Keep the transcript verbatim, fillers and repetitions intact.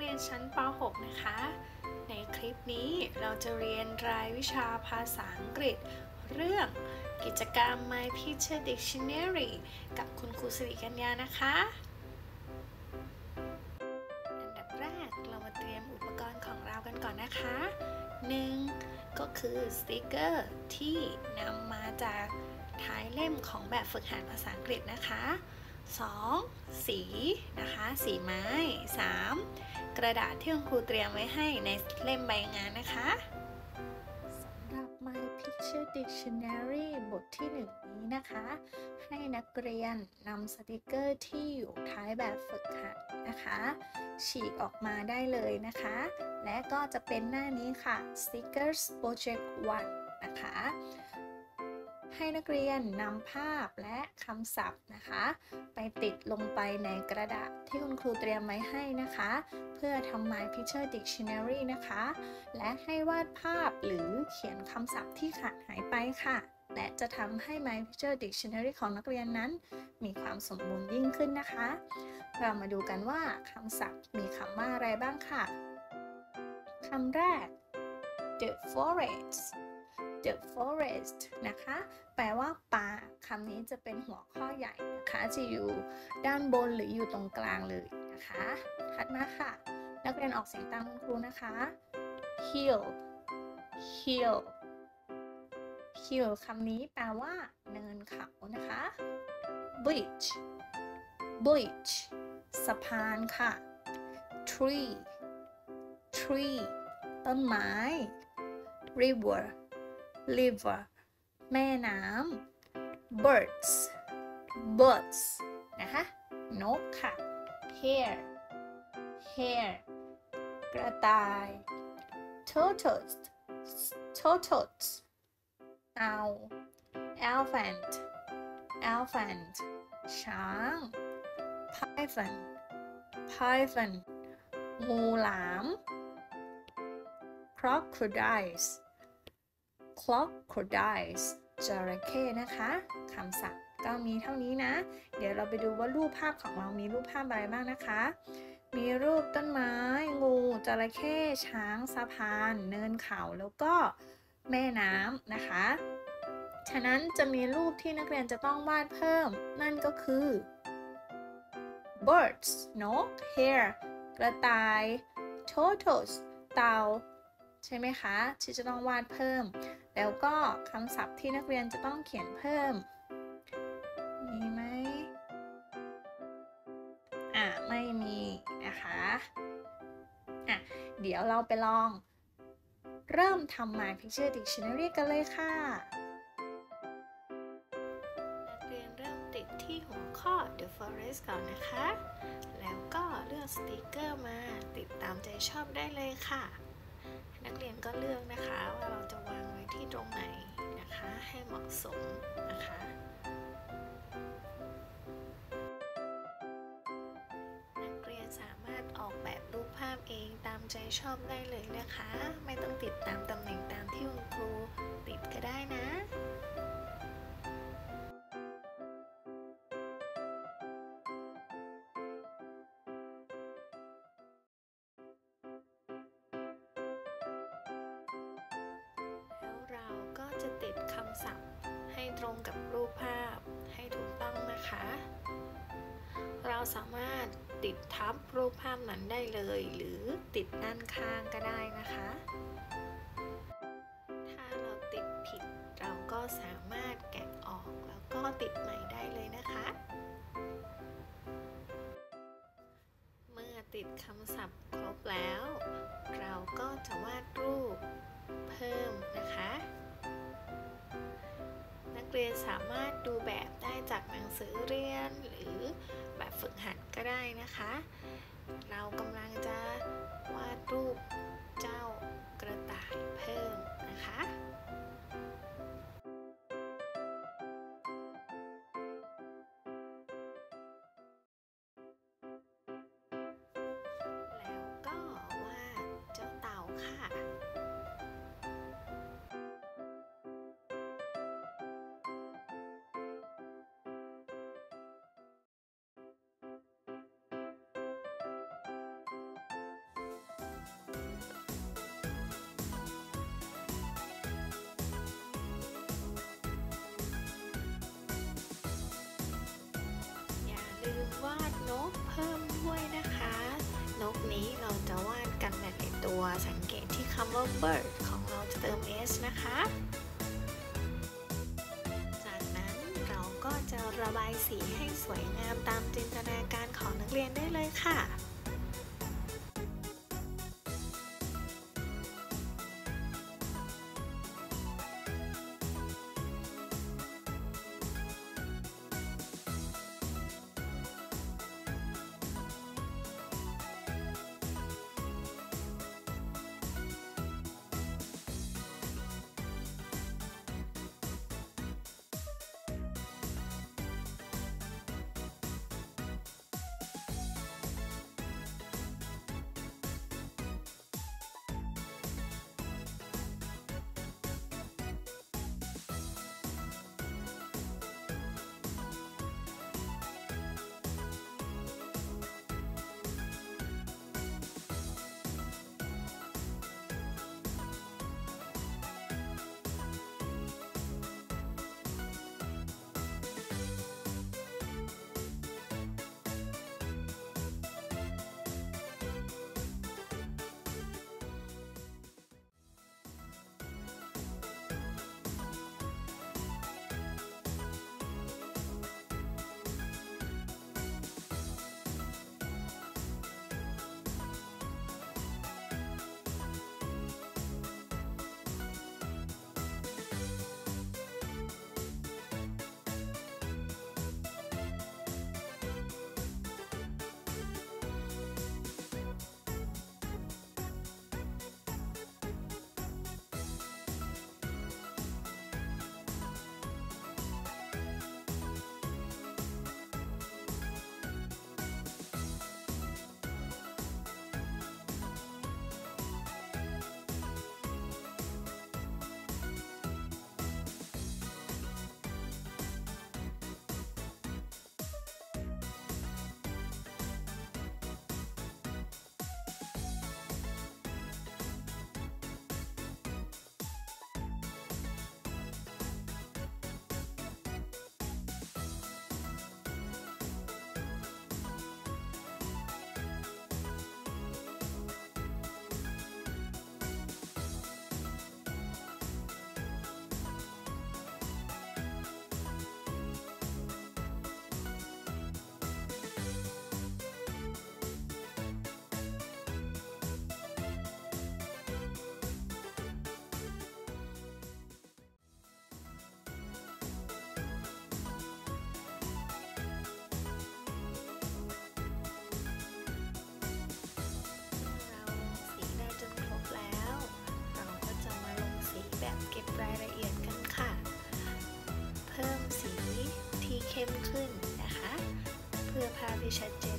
รียนชั้นป หก นะคะในคลิปนี้เราจะเรียนรายวิชาภาษาอังกฤษเรื่องกิจกรรม My Picture Dictionary กับคุณครูสิริกัญญานะคะอันดับแรกเรามาเตรียมอุปกรณ์ของเรากันก่อนนะคะหนึ่งก็คือสติกเกอร์ที่นำมาจากท้ายเล่มของแบบฝึกหัดภาษาอังกฤษนะคะสองสีนะคะสีไม้สามกระดาษที่คุณครูเตรียมไว้ให้ในเล่มใบงานนะคะสำหรับ My Picture Dictionary บทที่หนึ่งนี้นะคะให้นักเรียนนำสติกเกอร์ที่อยู่ท้ายแบบฝึกหัดนะคะฉีกออกมาได้เลยนะคะและก็จะเป็นหน้านี้ค่ะ Stickers Project วัน นะคะให้นักเรียนนำภาพและคำศัพท์นะคะไปติดลงไปในกระดาษที่คุณครูเตรียมไว้ให้นะคะเพื่อทำ My Picture Dictionary นะคะและให้วาดภาพหรือเขียนคำศัพท์ที่ขาดหายไปค่ะและจะทำให้ My Picture Dictionary ของนักเรียนนั้นมีความสมบูรณ์ยิ่งขึ้นนะคะเรามาดูกันว่าคำศัพท์มีคำว่าอะไรบ้างค่ะคำแรก the forest the forest นะคะแปลว่าป่าคำนี้จะเป็นหัวข้อใหญ่นะคะจะอยู่ด้านบนหรืออยู่ตรงกลางเลยนะคะถัดมาค่ะนักเรียนออกเสียงตามคุณครูนะคะ hill hill hill คำนี้แปลว่าเนินเขานะคะ bridge bridge สะพานค่ะ tree tree ต้นไม้ river river แม่น้ำ birds birds นะคะนกค่ะ hare hare กระต่าย tortoise tortoise เต่า elephant elephant ช้าง python python งูหลาม crocodiles crocodiles จระเข้นะคะคำศัพท์ก็มีเท่านี้นะเดี๋ยวเราไปดูว่ารูปภาพของเรามีรูปภาพอะไรบ้างนะคะมีรูปต้นไม้งูจระเข้ช้างสะพานเนินเขาแล้วก็แม่น้ำนะคะฉะนั้นจะมีรูปที่นักเรียนจะต้องวาดเพิ่มนั่นก็คือ birds นก hare กระต่าย tortoise เต่าใช่ไหมคะที่จะต้องวาดเพิ่มแล้วก็คำศัพท์ที่นักเรียนจะต้องเขียนเพิ่มมีไหมอ่ะไม่มีนะคะอ่ะเดี๋ยวเราไปลองเริ่มทำ My Picture Dictionary กันเลยค่ะนักเรียนเริ่มติดที่หัวข้อ The Forest ก่อนนะคะแล้วก็เลือกสติกเกอร์มาติดตามใจชอบได้เลยค่ะนักเรียนก็เลือกนะคะว่าเราจะวางไว้ที่ตรงไหนนะคะให้เหมาะสมนะคะนักเรียนสามารถออกแบบรูปภาพเองตามใจชอบได้เลยนะคะไม่ต้องติดตามตำแหน่งตามที่คุณครูติดก็ได้นะเราก็จะติดคำศัพท์ให้ตรงกับรูปภาพให้ถูกต้องนะคะเราสามารถติดทับรูปภาพนั้นได้เลยหรือติดด้านข้างก็ได้นะคะถ้าเราติดผิดเราก็สามารถแกะออกแล้วก็ติดใหม่ได้เลยนะคะเมื่อติดคำศัพท์ครบแล้วเราก็จะวาดรูปเพิ่มนะคะนักเรียนสามารถดูแบบได้จากหนังสือเรียนหรือแบบฝึกหัดก็ได้นะคะเรากำลังจะวาดรูปเจ้ากระต่ายเพิ่มนะคะแล้วก็วาดเจ้าเต่าค่ะวาดนกเพิ่มด้วยนะคะ นกนี้เราจะวาดกันแบบในตัวสังเกตที่คำว่า bird ของเราจะเติม s นะคะจากนั้นเราก็จะระบายสีให้สวยงามตามจินตนาการของนักเรียนได้เลยค่ะเข้มขึ้นนะคะเพื่อภาพที่ชัดเจน